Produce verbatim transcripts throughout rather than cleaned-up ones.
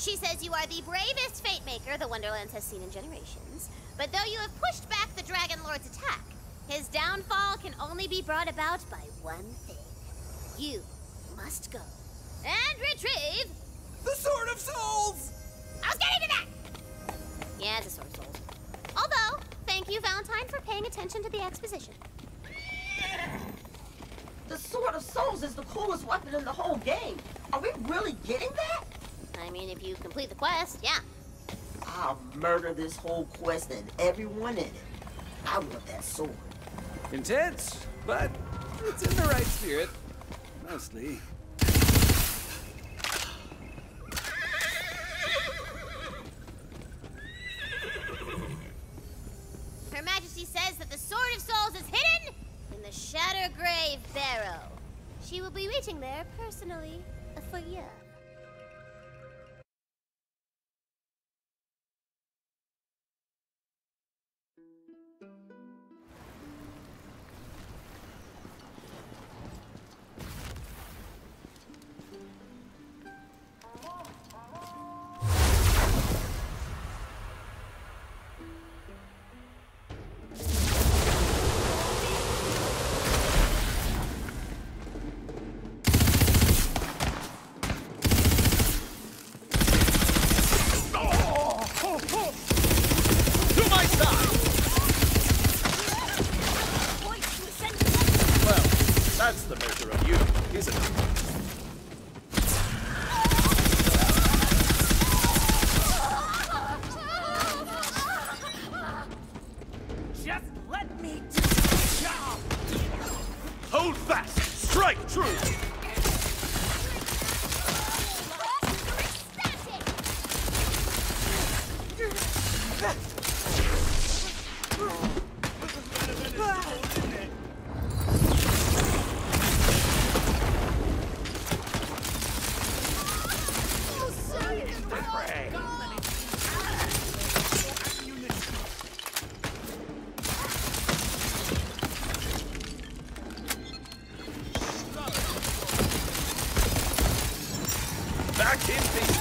She says you are the bravest fate maker the Wonderlands has seen in generations. But though you have pushed back the Dragon Lord's attack, his downfall can only be brought about by one thing. You must go and retrieve the Sword of Souls! I was getting to that! Yeah, it's a Sword of Souls. Although, thank you, Valentine, for paying attention to the exposition. The Sword of Souls is the coolest weapon in the whole game. Are we really getting that? I mean, if you complete the quest, yeah. I'll murder this whole quest and everyone in it. I want that sword. Intense, but it's in the right spirit. Mostly. Her Majesty says that the Sword of Souls is hidden in the Shattergrave Barrow. She will be reaching there personally for you. That's the measure of you, isn't it? Just let me do the job! Hold fast! Strike true! Back in the...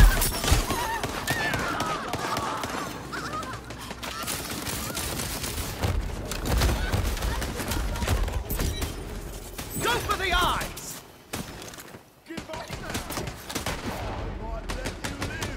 Go for the eyes! Give up now! I might let you live!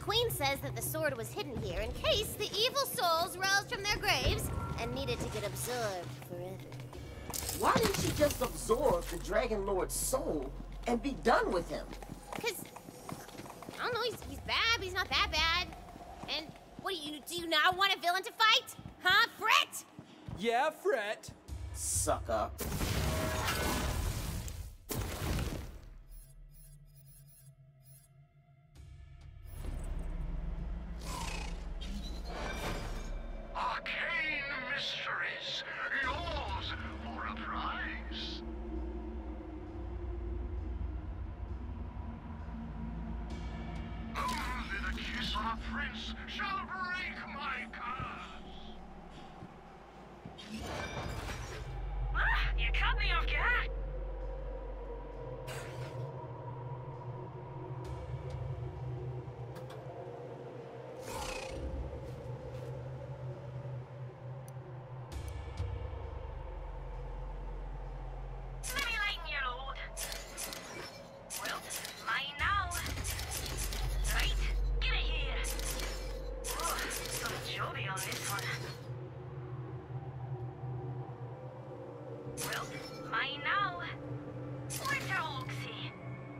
Queen says that the sword was hidden here in case the evil souls rose from their graves and needed to get absorbed forever. Why didn't she just absorb the Dragon Lord's soul and be done with him? Because, I don't know, he's, he's bad, but he's not that bad. And what do you, do you not want a villain to fight? Huh, Fret? Yeah, Fret. Sucker. Arcane mysteries, yours for a prize. Only the kiss of a prince shall break my curse. Ah, you caught me off guard. Simulating your load. Well, mine now. Right, get it here. Oh, some Joby on this one. Well, mine now. Let's have a look-see.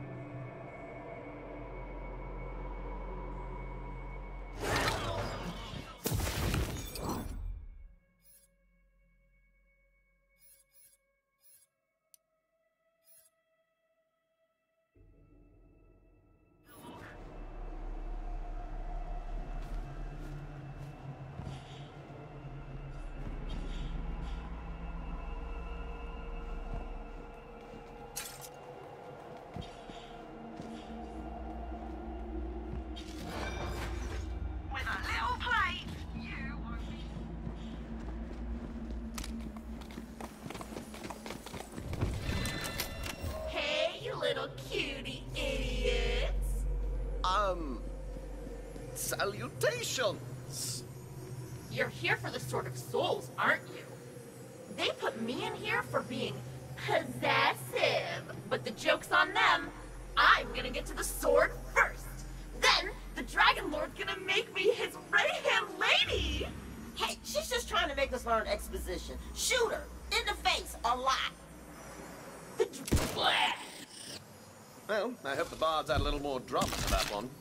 With a little play, you won't be... Hey, you little cutie idiots! Um, salutations. You're here for the Sword of Souls, aren't you? They put me in here for being possessive, but the joke's on them. I'm gonna get to the sword first. Then, the Dragon Lord's gonna make me his right-hand lady! Hey, she's just trying to make us learn exposition. Shoot her in the face a lot. The dr- Well, I hope the bards add a little more drama to that one.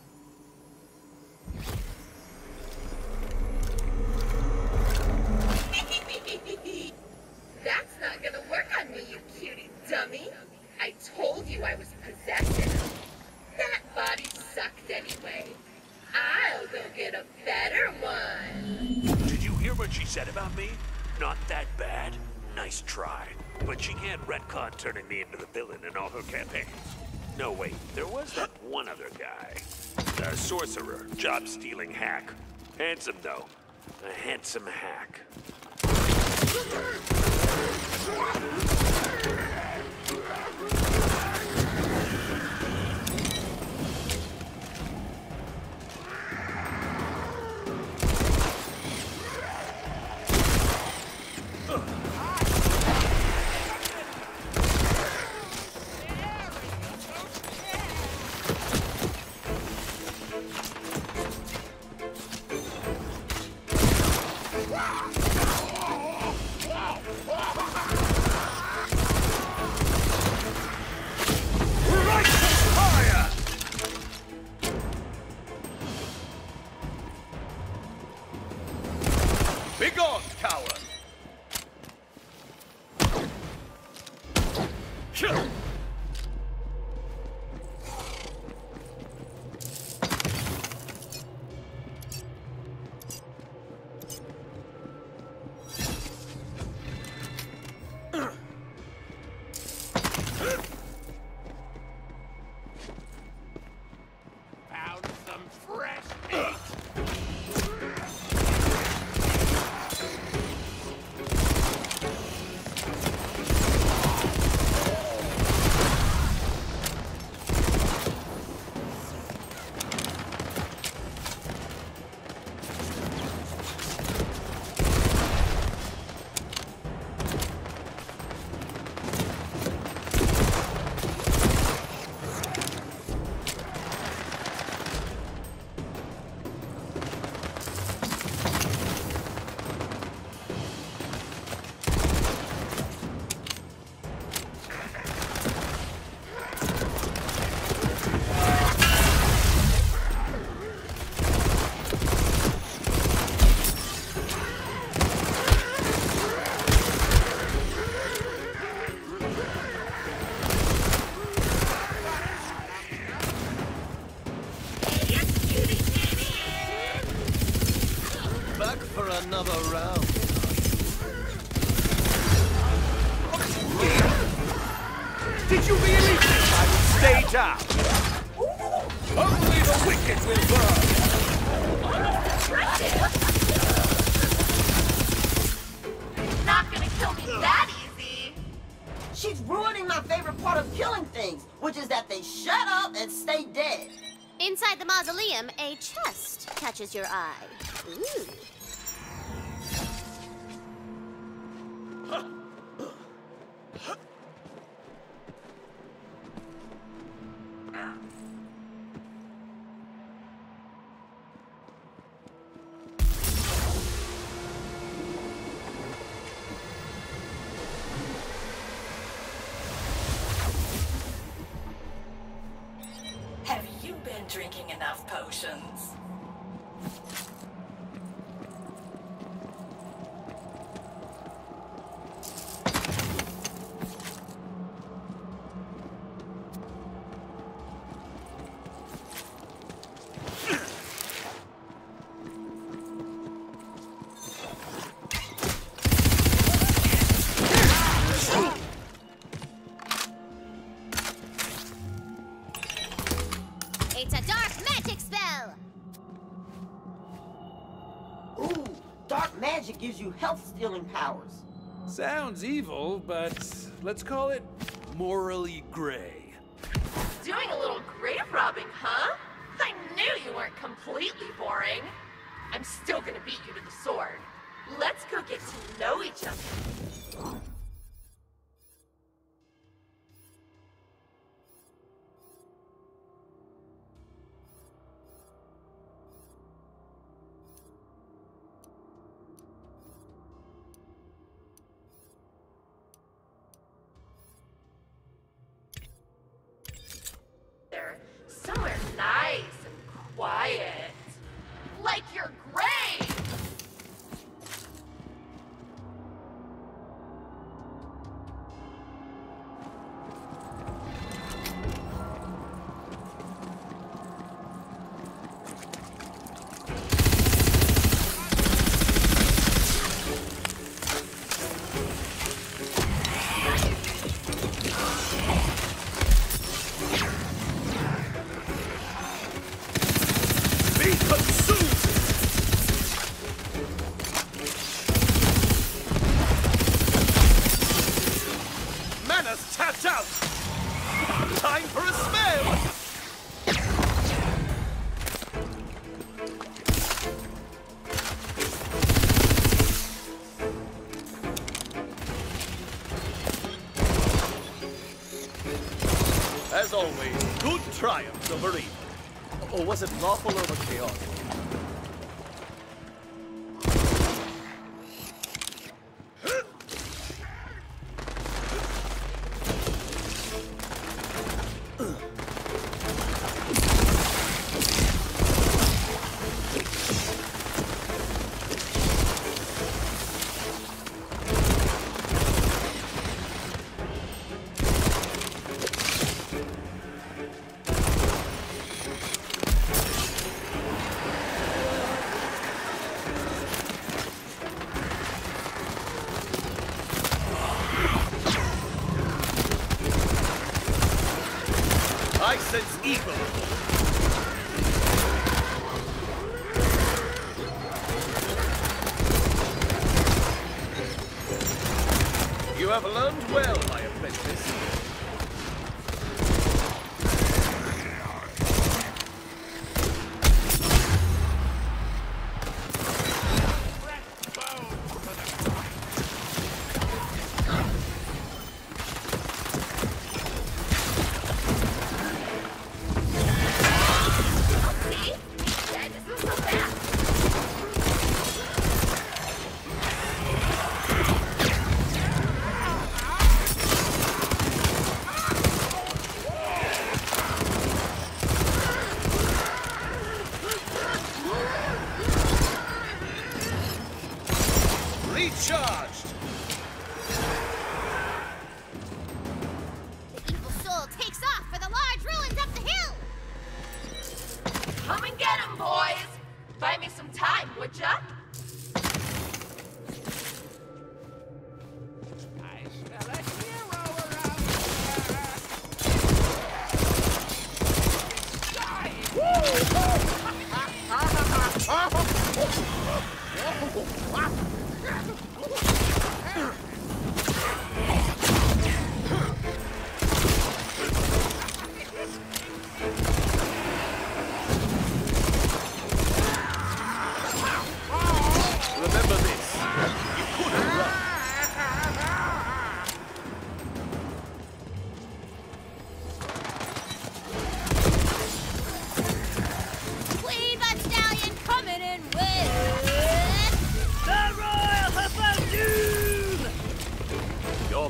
That's not gonna work on me, you cutie dummy. I told you I was possessive. That body sucked anyway. I'll go get a better one. Did you hear what she said about me? Not that bad. Nice try. But she can't retcon turning me into the villain in all her campaigns. No, wait. There was that one other guy. A sorcerer, job-stealing hack. Handsome, though. A handsome hack. another round. Did you really think I would stay down? Only the wicked will burn. Not gonna kill me that easy. She's ruining my favorite part of killing things, which is that they shut up and stay dead. Inside the mausoleum, a chest catches your eye. Ooh. Have you been drinking enough potions? It's a dark magic spell! Ooh, dark magic gives you health-stealing powers. Sounds evil, but let's call it morally gray. Doing a little grave robbing, huh? I knew you weren't completely boring. I'm still gonna beat you to the sword. Let's go get to know each other. They're somewhere nice and quiet. Like your grave! Be consumed! Mana's tapped out! Time for a spell! As always, good triumphs over evil. Or was it lawful over chaos? I sense evil. You have learned well, my apprentice. See? Dead isn't so bad. Recharged! The evil soul takes off for the large ruins up the hill! Come and get him, boys! Buy me some time, would ya?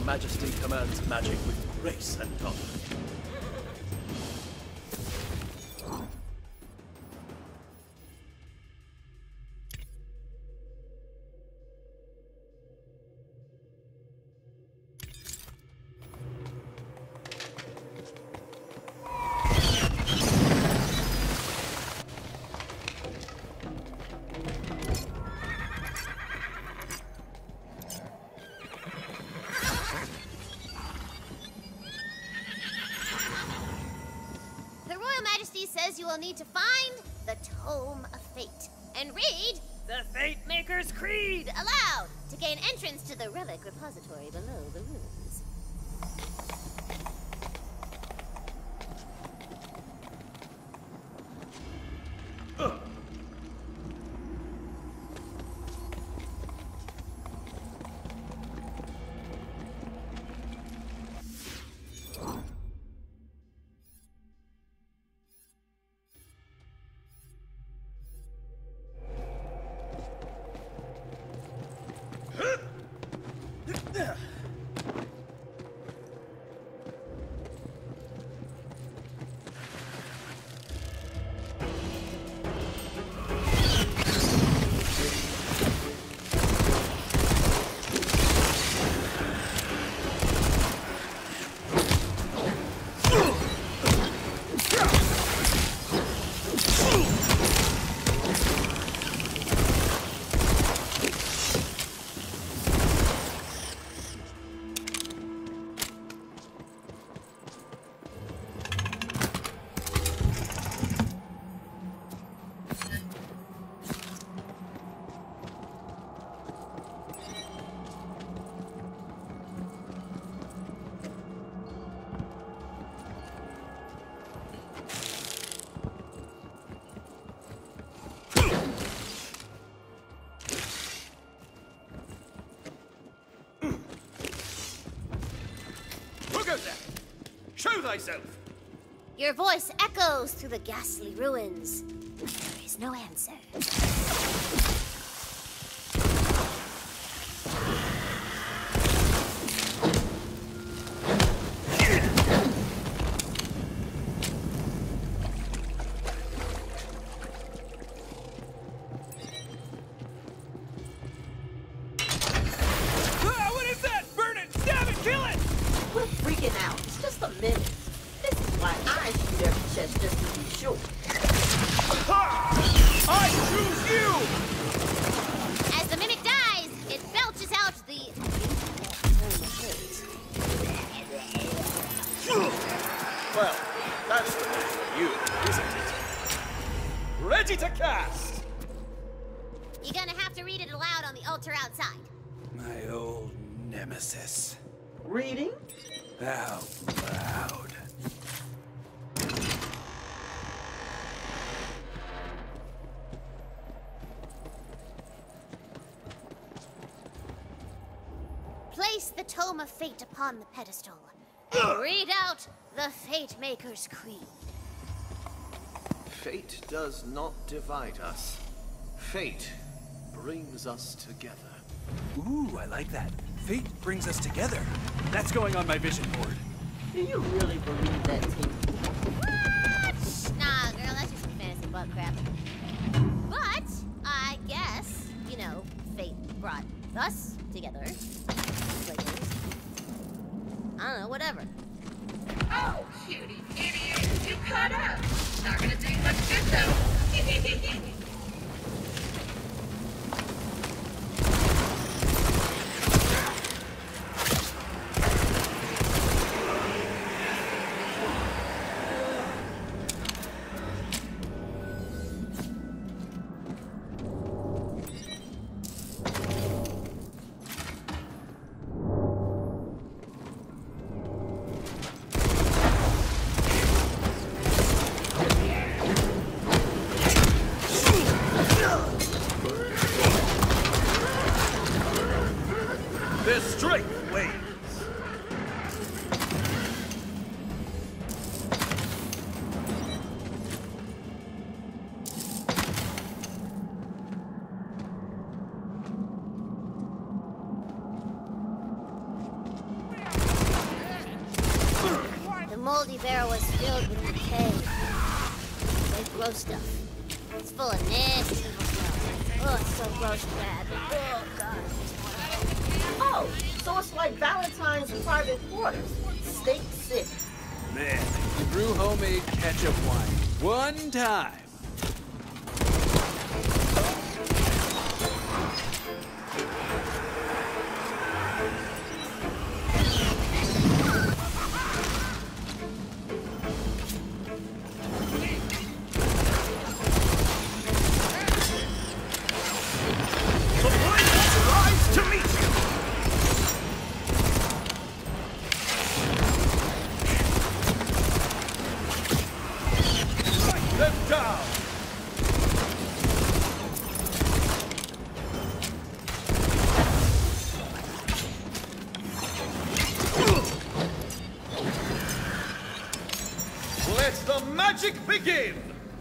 Majesty commands magic with grace and honor. Says you will need to find the Tome of Fate and read the Fate Maker's Creed aloud to gain entrance to the relic repository below the ruins. Ugh. Show thyself! Your voice echoes through the ghastly ruins. There is no answer. Ah, what is that? Burn it! Stab it! Kill it! We're freaking out. It's just a minute. This is why I shoot every chest just to be sure. Ha! I choose you! As the mimic dies, it belches out the Well, that's the way for you, isn't it? Ready to cast! You're gonna have to read it aloud on the altar outside. My old nemesis. Reading? Out loud. Place the Tome of Fate upon the pedestal. And read out the Fate Maker's Creed. Fate does not divide us. Fate brings us together. Ooh, I like that. Fate brings us together. That's going on my vision board. Do you really believe that, Team? What? Nah, girl, that's just some fantasy bug crap. But, I guess, you know, fate brought us together. Lakers. I don't know, whatever. Oh, cutie idiot, you caught up. Not gonna do much good though. moldy barrel was filled with decay. Like gross stuff. It's full of nasty evil smells. Oh, it's so gross and bad. Oh, God. Oh, so it's like Valentine's private quarters. State City. Man, you brew homemade ketchup wine. One time. Let the magic begin!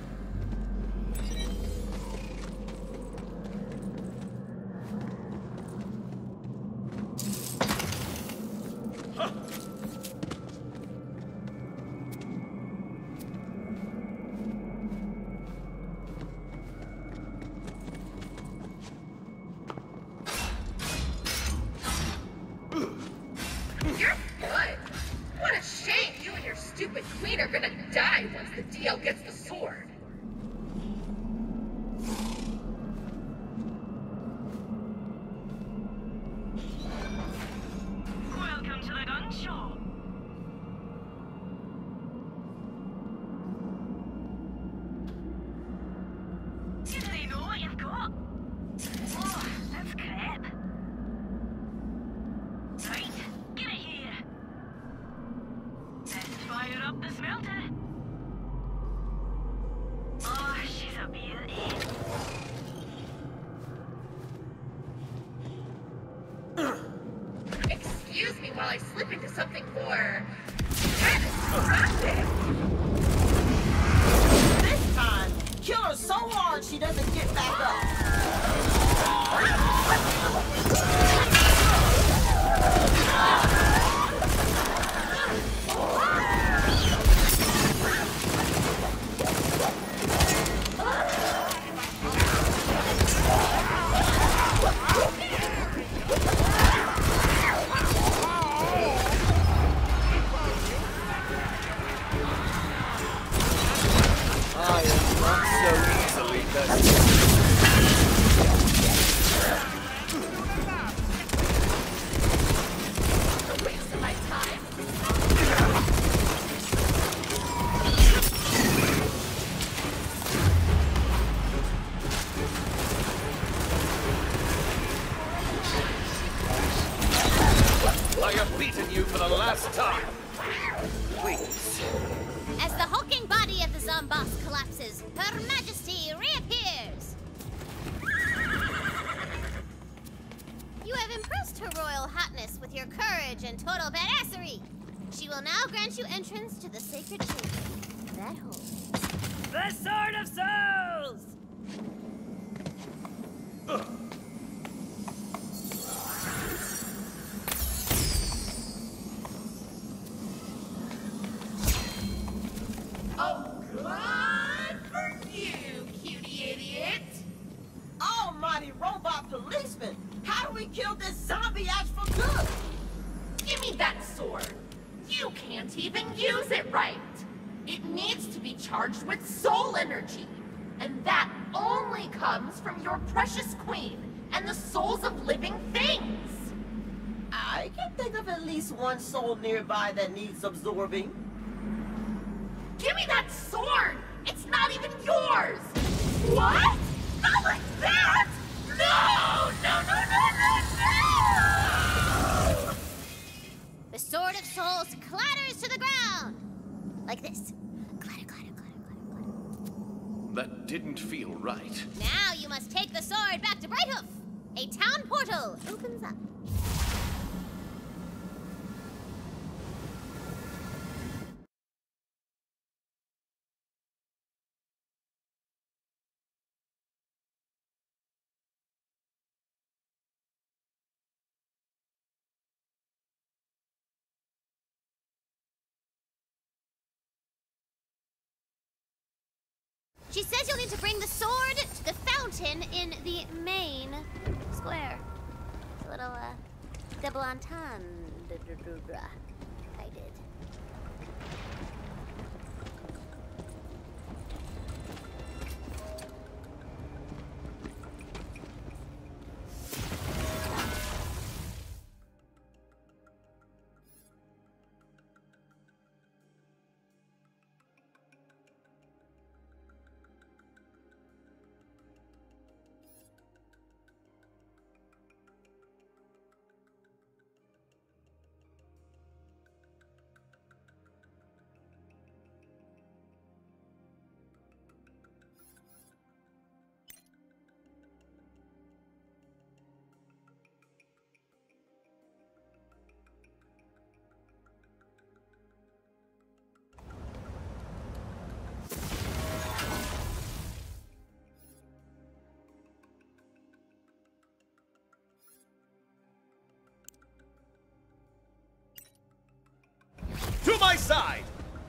You're good. What a shame you and your stupid queen are gonna die once the D L gets the sword. Welcome to the gun show. Do they know what you've got? Oh, that's crap. Right, get it here. Let's fire up the smelter. Oh, she's a beauty. Excuse me while I slip into something more catastrophic. This time, kill her so hard she doesn't get back up. I am not so easily done. A waste of my time. I have beaten you for the last time. Please. As the hulking body of the Zomboss collapses, Her Majesty reappears! You have impressed Her Royal Hotness with your courage and total badassery. She will now grant you entrance to the sacred chamber that holds The Sword of Souls! Oh, good for you, cutie idiot. Almighty robot policeman! How do we kill this zombie ass for good? Give me that sword. You can't even use it right. It needs to be charged with soul energy. And that only comes from your precious queen and the souls of living things. I can think of at least one soul nearby that needs absorbing. Give me that sword! It's not even yours! What? Not like that! No! No, no, no, no, no! The Sword of Souls clatters to the ground! Like this. Clatter, clatter, clatter, clatter, clatter. That didn't feel right. Now you must take the sword back to Brighthoof. A town portal opens up. She says you'll need to bring the sword to the fountain in the main square. It's a little, uh, double entendre I did. To my side!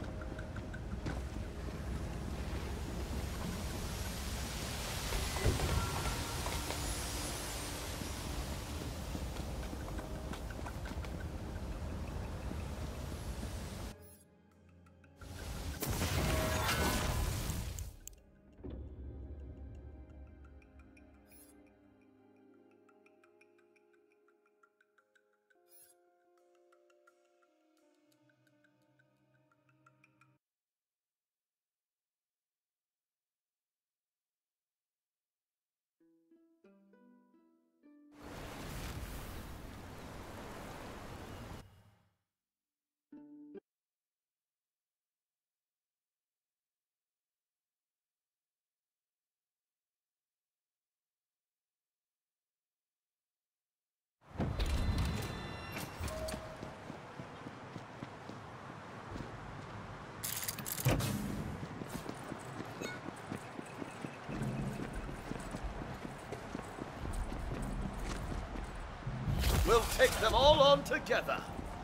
We'll take them all on together.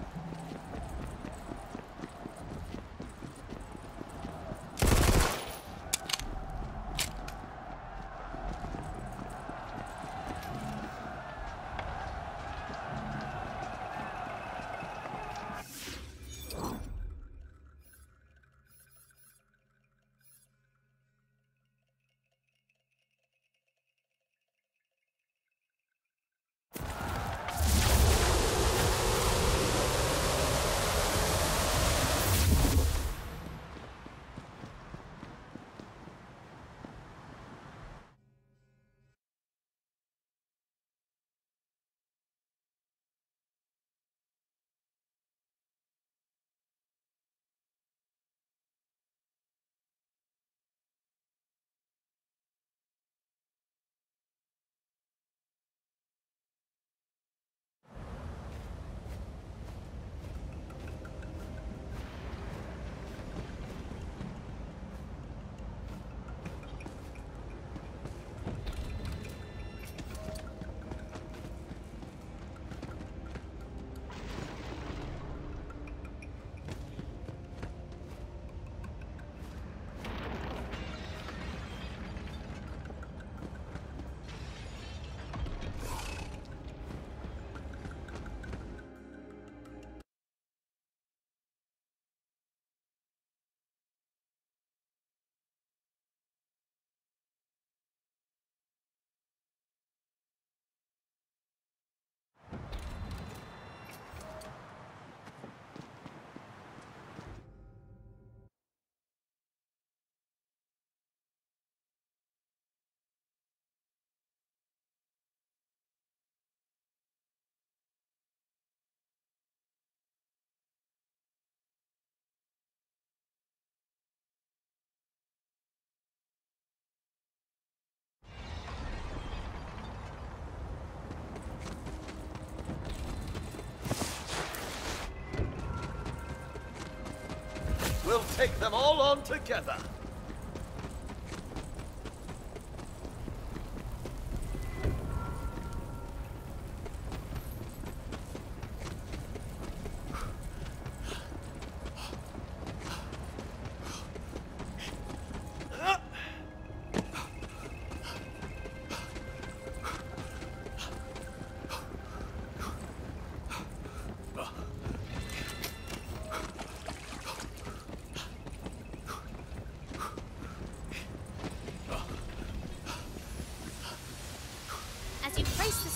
We'll take them all on together.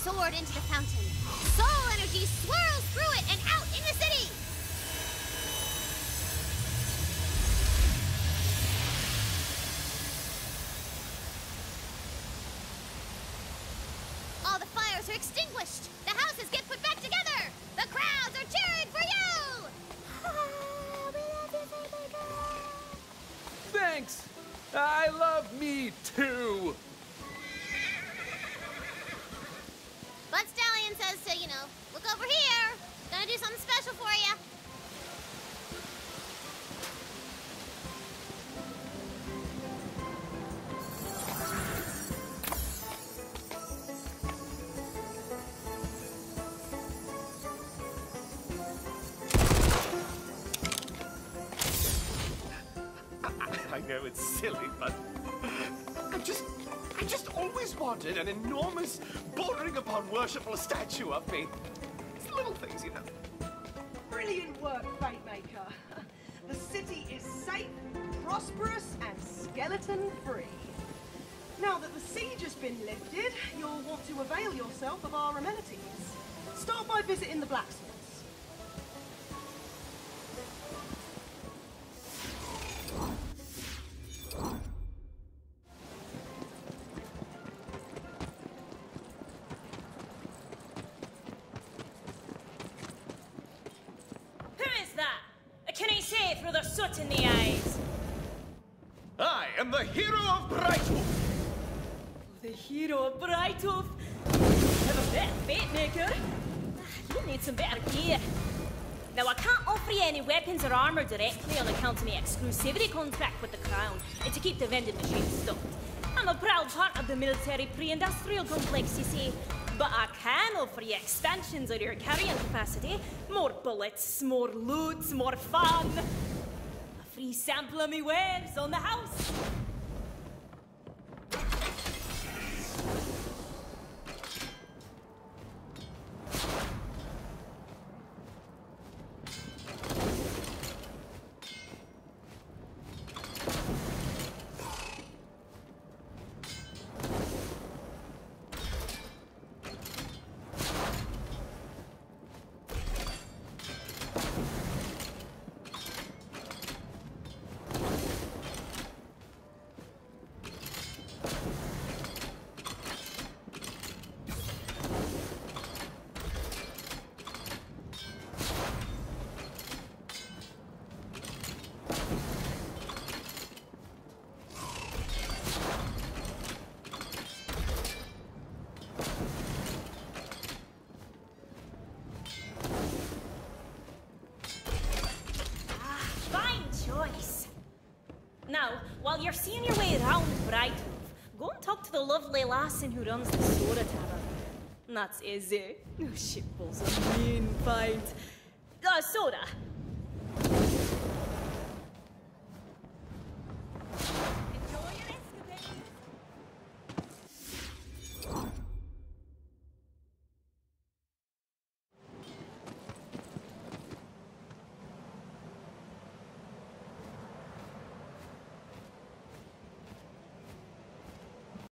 sword into the fountain. Soul energy swirls through it and out in the city! All the fires are extinguished. The houses get put back together. The crowds are cheering for you! We love you, Fate Maker! Thanks! I love me too! But Stallion says to, you know, look over here. Gonna do something special for you. I know it's silly, but I just, I just always wanted an enormous, bordering upon worshipful statue of me. It's little things, you know. Brilliant work, Fate Maker. The city is safe, prosperous, and skeleton-free. Now that the siege has been lifted, you'll want to avail yourself of our amenities. Start by visiting the blacksmiths. Through the soot in the eyes. I am the hero of Brighthoof. The hero of Brighthoof? Have a better Fate Maker. You need some better gear. Now, I can't offer you any weapons or armor directly on account of my exclusivity contract with the Crown, and to keep the vending machines stocked. I'm a proud part of the military pre-industrial complex, you see. But I can offer you expansions of your carrying capacity. More bullets, more loot, more fun. A free sample of me wares on the house. Now, while you're seeing your way around Brighthoof, go and talk to the lovely lassin who runs the Sora Tavern. That's easy. Oh, she pulls a mean fight. Uh, Soda,